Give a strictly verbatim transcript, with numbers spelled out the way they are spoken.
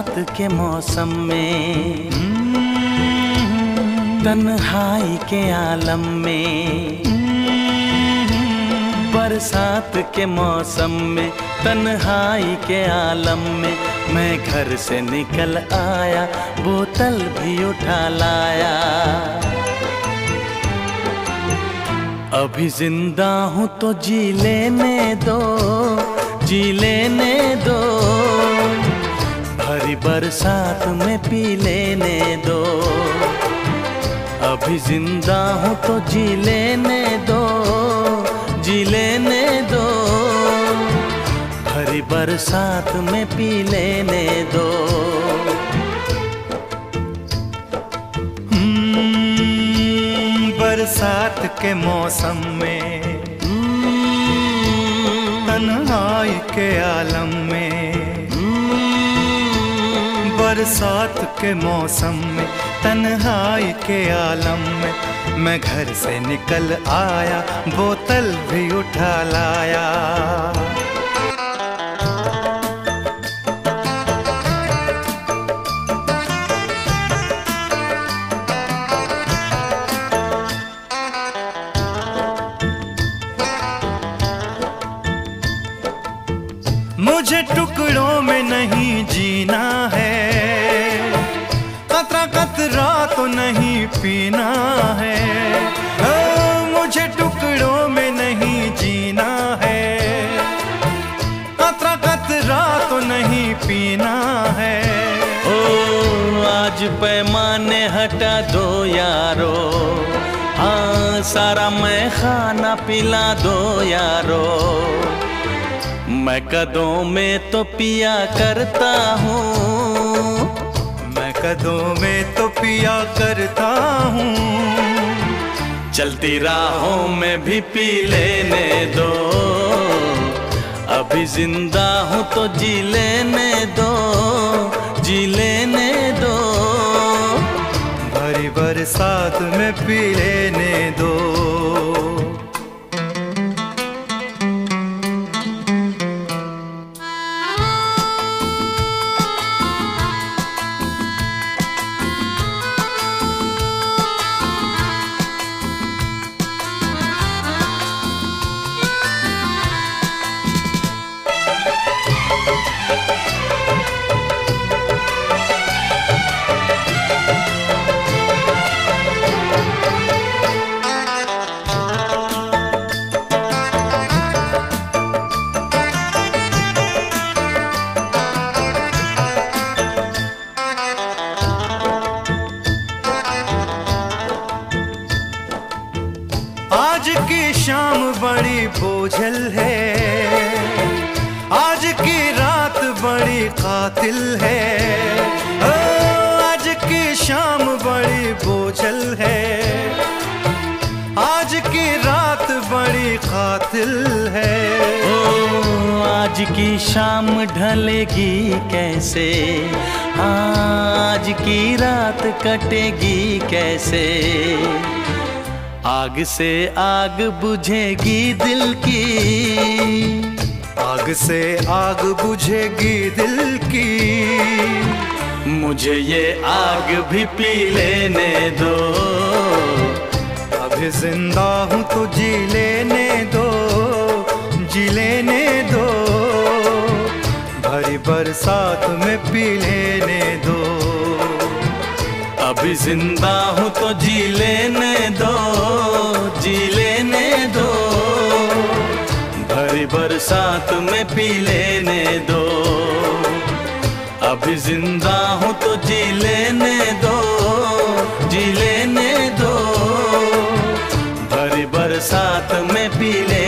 बरसात के मौसम में, तन्हाई के आलम में, बरसात के मौसम में, तन्हाई के आलम में, मैं घर से निकल आया, बोतल भी उठा लाया। अभी जिंदा हूँ तो जी लेने दो, जी लेने दो, भरी बरसात में पी लेने दो। अभी जिंदा हूँ तो जी लेने दो, जी लेने दो, भरी बरसात में पी लेने दो। बरसात के मौसम में, तन्हाई के आलम में, बरसात के मौसम में, तन्हाई के आलम में, मैं घर से निकल आया, बोतल भी उठा लाया। मुझे टुकड़ों में नहीं जीना है, कतरा कतरा तो नहीं पीना है। ओ, मुझे टुकड़ों में नहीं जीना है, कतरा कतरा तो नहीं पीना है। ओ आज पैमाने हटा दो यारो, हाँ सारा मैं खाना पिला दो यारो। मैं कदों में तो पिया करता हूँ, मैं कदों में तो पिया करता हूँ, चलती राहों में भी पी लेने दो। अभी जिंदा हूँ तो जी लेने दो, जी लेने दो, भरी बरसात में पी लेने दो। आज की शाम बड़ी बोझल है, आज की रात बड़ी कातिल है। ओ, आज की शाम बड़ी बोझल है, आज की रात बड़ी कातिल है। ओ आज की शाम ढलेगी कैसे, आज की रात कटेगी कैसे। आग से आग बुझेगी दिल की, आग से आग बुझेगी दिल की, मुझे ये आग भी पी लेने दो। अभी जिंदा हूँ तो जी लेने दो, जी लेने दो, भरी बरसात में पी लेने दो। अभी जिंदा हूँ तो जी लेने दो, जी लेने दो, भरी बरसात में पी लेने दो। अभी जिंदा हूँ तो जी लेने दो, जी लेने दो, भरी बरसात में पी लेने दो।